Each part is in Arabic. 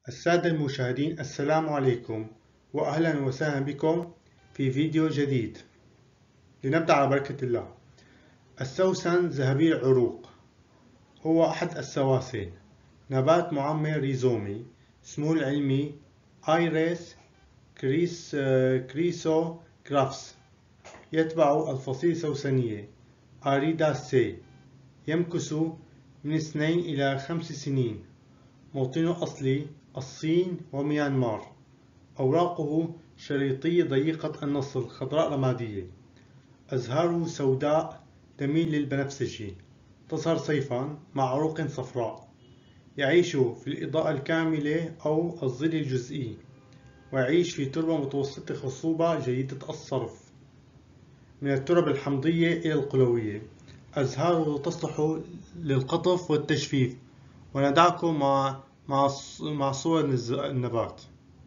السادة المشاهدين، السلام عليكم وأهلا وسهلا بكم في فيديو جديد. لنبدأ على بركة الله. السوسن ذهبي العروق هو أحد السواسن، نبات معمر ريزومي، اسمه العلمي آيريس كريسوغرافس. يتبع الفصيلة السوسنية أريداسي. يمكث من 2 إلى 5 سنين. موطنه الأصلي الصين وميانمار. أوراقه شريطية ضيقة النصل خضراء رمادية. أزهاره سوداء تميل للبنفسجي. تظهر صيفا مع عروق صفراء. يعيش في الإضاءة الكاملة أو الظل الجزئي، ويعيش في تربة متوسطة خصوبة جيدة الصرف، من الترب الحمضية إلى القلوية. أزهاره تصلح للقطف والتجفيف. وندعكم مع صور النبات.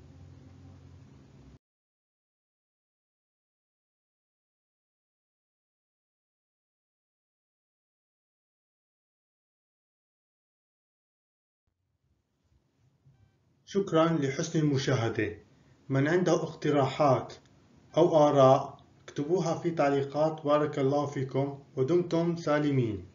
شكرا لحسن المشاهدة. من عنده اقتراحات أو آراء اكتبوها في تعليقات. بارك الله فيكم ودمتم سالمين.